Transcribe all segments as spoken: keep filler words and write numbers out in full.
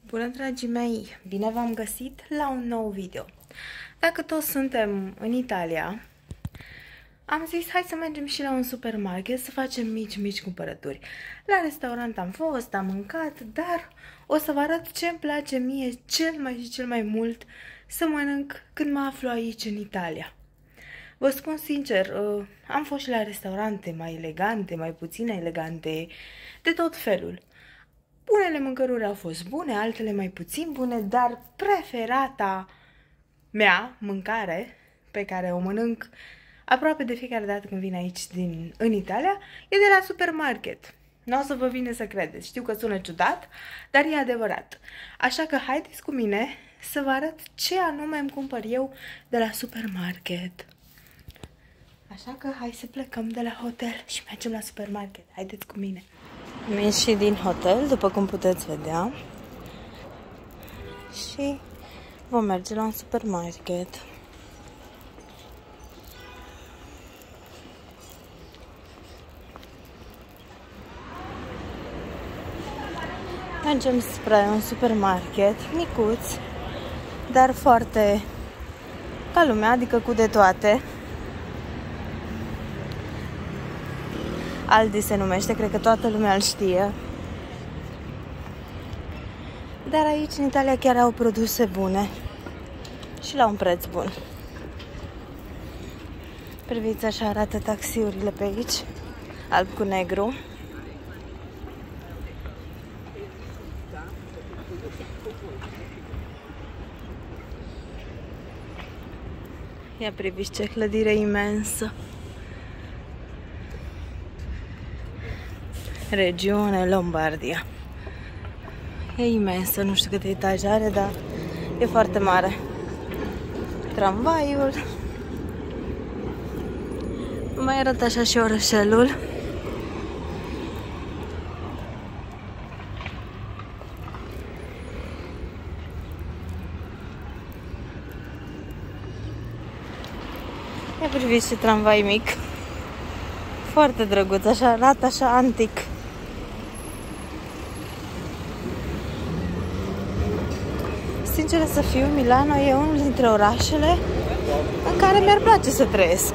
Bună, dragii mei! Bine v-am găsit la un nou video. Dacă toți suntem în Italia, am zis hai să mergem și la un supermarket să facem mici, mici cumpărături. La restaurant am fost, am mâncat, dar o să vă arăt ce îmi place mie cel mai și cel mai mult să mănânc când mă aflu aici în Italia. Vă spun sincer, am fost și la restaurante mai elegante, mai puțin elegante, de tot felul. Unele mâncăruri au fost bune, altele mai puțin bune, dar preferata mea mâncare, pe care o mănânc aproape de fiecare dată când vin aici din, în Italia, e de la supermarket. Nu o să vă vine să credeți, știu că sună ciudat, dar e adevărat. Așa că haideți cu mine să vă arăt ce anume îmi cumpăr eu de la supermarket. Așa că hai să plecăm de la hotel și mergem la supermarket. Haideți cu mine. Am ieșit din hotel, după cum puteți vedea, și vom merge la un supermarket. Mergem spre un supermarket micuț, dar foarte ca lumea, adică cu de toate. Aldi se numește, cred că toată lumea îl știe. Dar aici în Italia chiar au produse bune și la un preț bun. Priviți, așa arată taxiurile pe aici, alb cu negru. Ia priviți ce clădire imensă. Regiune Lombardia. E imensă, nu știu câte etaje are, dar e foarte mare. Tramvaiul. Mai arată așa și orășelul. Ia priviți ce tramvai mic. Foarte drăguț, așa arată așa antic. Sincer să fiu, Milano e unul dintre orașele în care mi-ar place să trăiesc.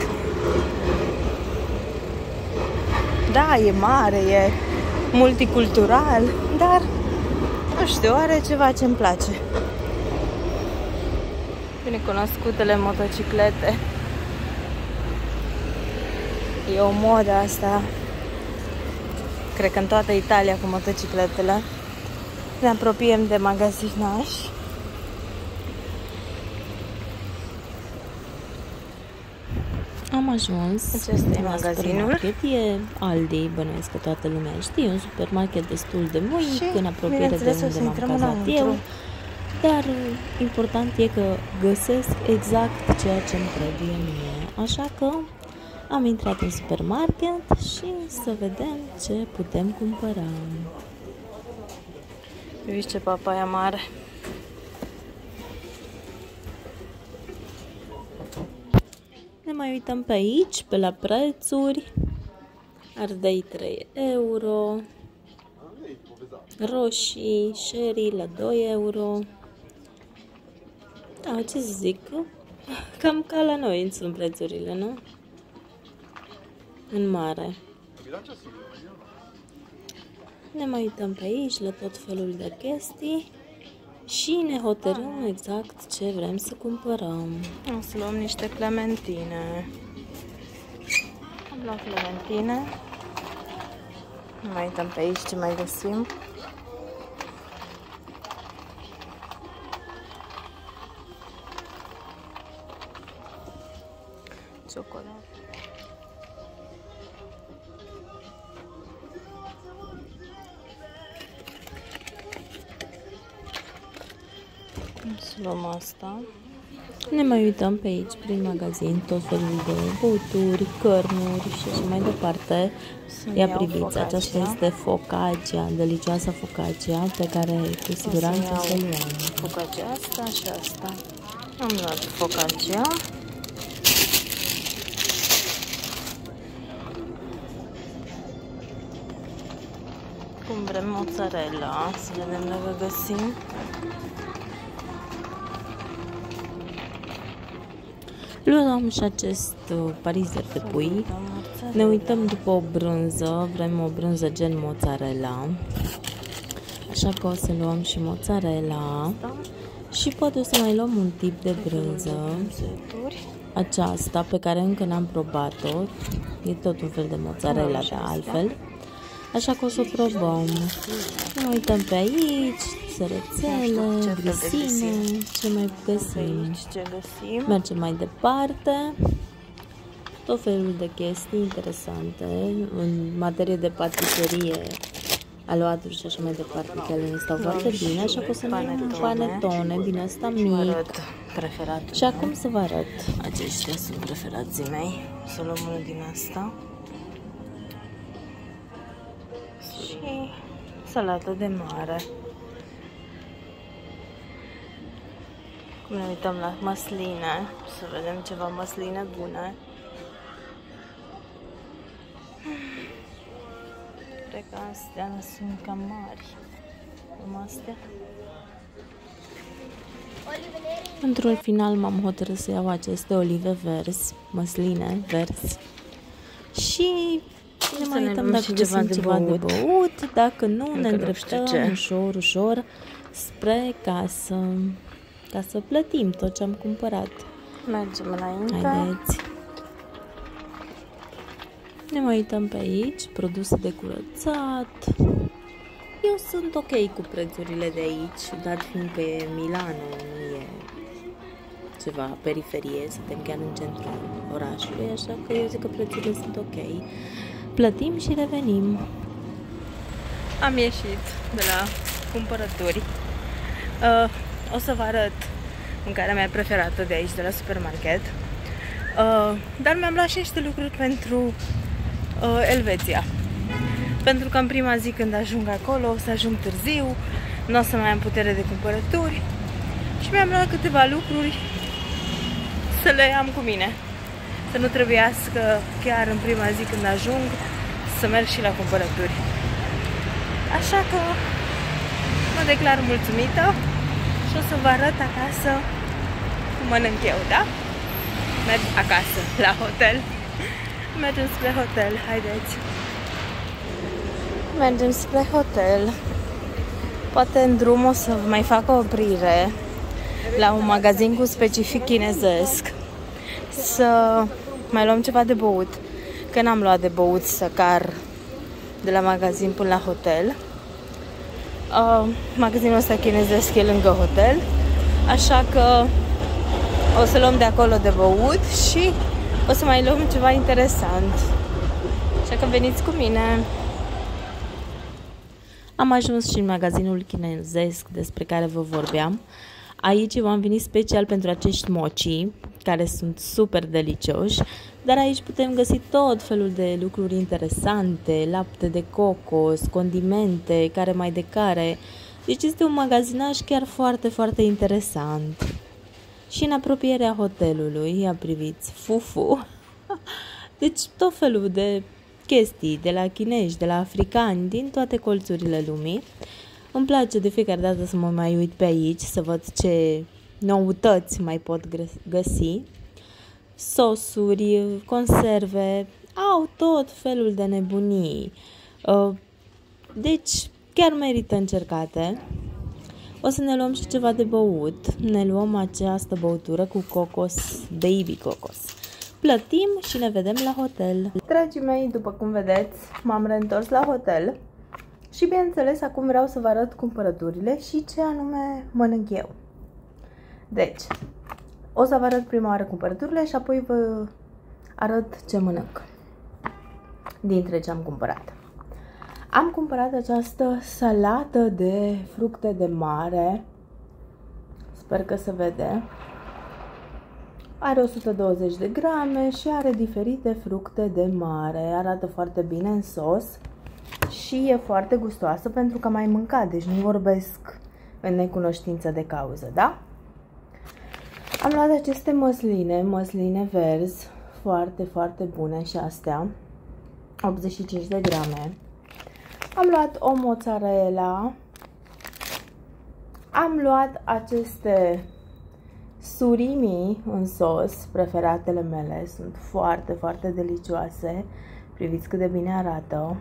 Da, e mare, e multicultural, dar, nu știu, are ceva ce-mi place. Binecunoscutele motociclete. E o modă asta, cred că în toată Italia, cu motocicletele. Ne apropiem de magazinași. Am ajuns. Acesta e magazinul. E Aldi, bănuiesc că toată lumea știe, un supermarket destul de mic, în apropiere de unde m-am cazat eu. Dar important e că găsesc exact ceea ce îmi trebuie mie. Așa că am intrat în supermarket și să vedem ce putem cumpăra. Uite ce papaia mare. Ne mai uităm pe aici, pe la prețuri. Ardei trei euro. Roșii, sherry la doi euro. Da, ce să zic? Cam ca la noi sunt prețurile, nu? În mare. Ne mai uităm pe aici la tot felul de chestii și ne hotărâm exact ce vrem să cumpărăm. O să luăm niște clementine. Am luat clementine. Ne mai uităm pe aici ce mai găsim. Ciocolată. Să luăm asta. Ne mai uităm pe aici, prin magazin, tot felul de băuturi, cărnuri și așa mai departe. Ia priviți, aceasta este focaccia, delicioasa focaccia, pe care cu siguranță să o luăm. Focaccia asta și asta. Am luat focaccia. Cum vrem mozzarella, să vedem dacă găsim. Luăm și acest parizer de pui. Ne uităm după o brânză, vrem o brânză gen mozzarella. Așa că o să luăm și mozzarella. Și poate o să mai luăm un tip de brânză. Aceasta pe care încă n-am probat-o. E tot un fel de mozzarella de altfel. Așa că o să o probăm. Ne uităm pe aici, sărățele, grisime, ce mai găsim. Mergem mai departe. Tot felul de chestii interesante în materie de patiserie, aluaturi și așa mai departe, că ele stau foarte bine, așa că o să ne luăm panetone din asta mic. Și acum să vă arăt. Aceștia sunt preferații mei. Să luăm unul din asta. Și salată de mare. Cum ne uităm la măsline, să vedem ceva măsline bune. Cred că astea nu sunt cam mari. Cum astea? Într-un final m-am hotărât să iau aceste olive verzi, măsline verzi. Și ne mai uităm dacă găsim ceva de băut. Dacă nu, ne îndreptăm ușor, ușor spre casă, ca să plătim tot ce am cumpărat. Mergem înainte. Haideți. Ne mai uităm pe aici, produse de curățat. Eu sunt ok cu prețurile de aici, dat fiindcă e Milano, nu e ceva periferie, suntem chiar în centrul orașului, așa că eu zic că prețurile sunt ok. Plătim și revenim. Am ieșit de la cumpărături. Uh, o să vă arăt mâncarea mea preferată de aici, de la supermarket. Uh, dar mi-am luat și niște lucruri pentru uh, Elveția. Pentru că în prima zi când ajung acolo o să ajung târziu, nu o să mai am putere de cumpărături și mi-am luat câteva lucruri să le am cu mine. Să nu trebuiască chiar în prima zi când ajung să merg și la cumpărături. Așa că mă declar mulțumită și o să vă arăt acasă cum mănânc eu, da? Merg acasă, la hotel. Mergem spre hotel, haideți! Mergem spre hotel. Poate în drum o să mai fac o oprire la un magazin cu specific chinezesc. Să mai luăm ceva de băut. Că n-am luat de băut să car de la magazin până la hotel. Uh, magazinul ăsta chinezesc e lângă hotel. Așa că o să luăm de acolo de băut și o să mai luăm ceva interesant. Așa că veniți cu mine. Am ajuns și în magazinul chinezesc despre care vă vorbeam. Aici v-am venit special pentru acești mochi, care sunt super delicioși, dar aici putem găsi tot felul de lucruri interesante, lapte de cocos, condimente, care mai de care. Deci este un magazinaj chiar foarte, foarte interesant. Și în apropierea hotelului, ia priviți, fufu. Deci tot felul de chestii de la chinezi, de la africani, din toate colțurile lumii. Îmi place de fiecare dată să mă mai uit pe aici, să văd ce noutăți mai pot găsi. Sosuri, conserve, au tot felul de nebunii. Deci chiar merită încercate. O să ne luăm și ceva de băut. Ne luăm această băutură cu cocos, baby cocos. Plătim și ne vedem la hotel. Dragii mei, după cum vedeți, m-am reîntors la hotel și bineînțeles acum vreau să vă arăt cumpărăturile și ce anume mănânc eu. Deci, o să vă arăt prima oară cumpărăturile și apoi vă arăt ce mănânc dintre ce am cumpărat. Am cumpărat această salată de fructe de mare. Sper că se vede. Are o sută douăzeci de grame și are diferite fructe de mare. Arată foarte bine în sos și e foarte gustoasă pentru că am mai mâncat, deci nu vorbesc în necunoștință de cauză, da? Am luat aceste măsline, măsline verzi, foarte, foarte bune și astea, optzeci și cinci de grame. Am luat o mozzarella. Am luat aceste surimi în sos, preferatele mele, sunt foarte, foarte delicioase. Priviți cât de bine arată.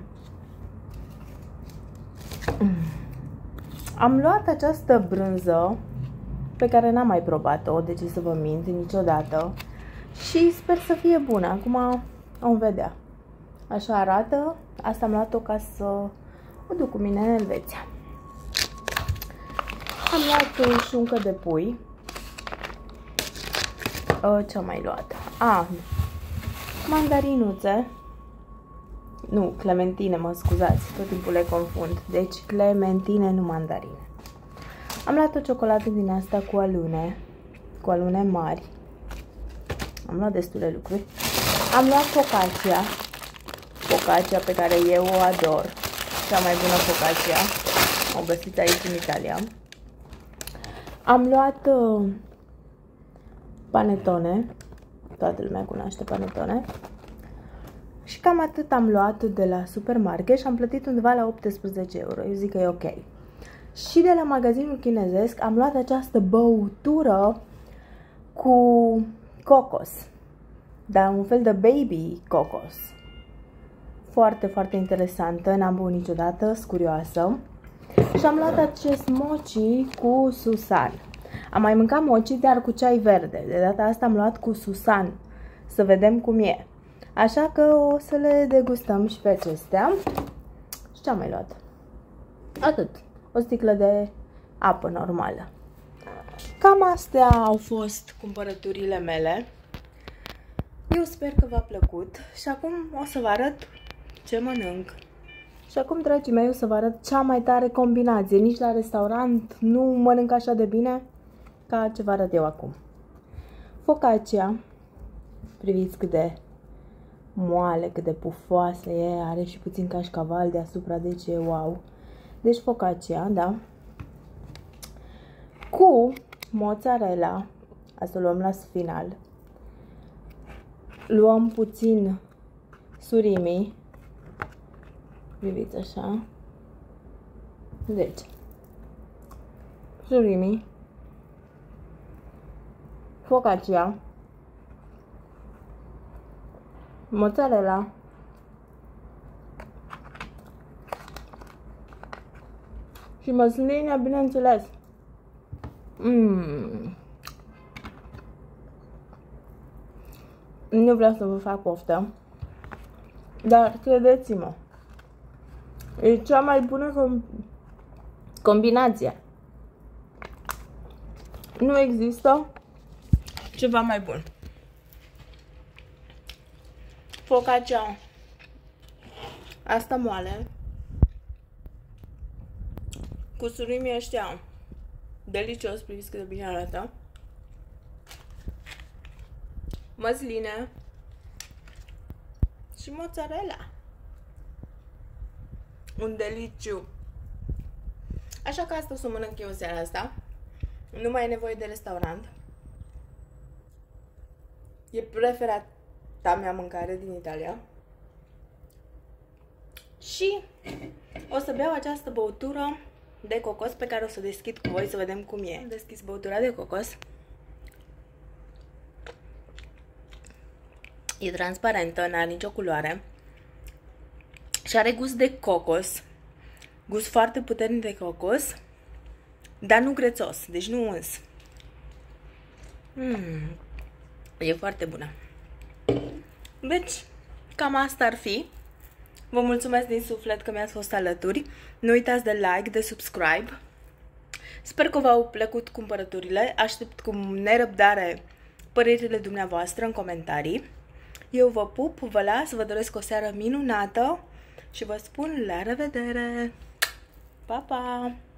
Am luat această brânză pe care n-am mai probat-o, de ce să vă mint, niciodată. Și sper să fie bună. Acum vom vedea. Așa arată. Asta am luat-o ca să o duc cu mine în Elveția. Am luat o șuncă de pui. Ce-am mai luat? A, mandarinuțe. Nu, clementine, mă scuzați, tot timpul le confund. Deci clementine, nu mandarine. Am luat o ciocolată din asta cu alune, cu alune mari. Am luat destule lucruri. Am luat focaccia, focaccia pe care eu o ador. Cea mai bună focaccia. O găsiți aici în Italia. Am luat uh, panetone. Toată lumea cunoaște panetone. Și cam atât am luat de la supermarket și am plătit undeva la optsprezece euro. Eu zic că e ok. Și de la magazinul chinezesc am luat această băutură cu cocos. Dar un fel de baby cocos. Foarte, foarte interesantă. N-am băut niciodată, sunt curioasă. Și am luat acest mochi cu susan. Am mai mâncat mochi, dar cu ceai verde. De data asta am luat cu susan. Să vedem cum e. Așa că o să le degustăm și pe acestea. Și ce am mai luat? Atât. O sticlă de apă normală. Cam astea au fost cumpărăturile mele. Eu sper că v-a plăcut. Și acum o să vă arăt ce mănânc. Și acum, dragii mei, o să vă arăt cea mai tare combinație. Nici la restaurant nu mănânc așa de bine ca ce vă arăt eu acum. Focaccia. Priviți cât de moale, cât de pufoasă e. Are și puțin cașcaval deasupra, deci e wow. Deci focaccia, da. Cu mozzarella. Asta o luăm la final. Luăm puțin surimi. Priviți așa. Deci. Surimi. Focaccia. Mozzarella. Și măsline, bineînțeles. Mm. Nu vreau să vă fac poftă, dar credeți-mă, e cea mai bună com combinație. Nu există ceva mai bun. Focaccia asta moale cu surimii ăștia delicios, priviți cât de bine arată. Măsline și mozzarella. Un deliciu. Așa că asta o să mănânc eu seara asta. Nu mai e nevoie de restaurant. E preferata mea mâncare din Italia. Și o să beau această băutură de cocos pe care o să deschid cu voi să vedem cum e. Am deschis băutura de cocos. E transparentă, n-are nicio culoare. Și are gust de cocos. Gust foarte puternic de cocos. Dar nu grețos, deci nu uns. Mm, e foarte bună. Deci, cam asta ar fi. Vă mulțumesc din suflet că mi-ați fost alături. Nu uitați de like, de subscribe. Sper că v-au plăcut cumpărăturile. Aștept cu nerăbdare părerile dumneavoastră în comentarii. Eu vă pup, vă las, vă doresc o seară minunată și vă spun la revedere! Pa, pa!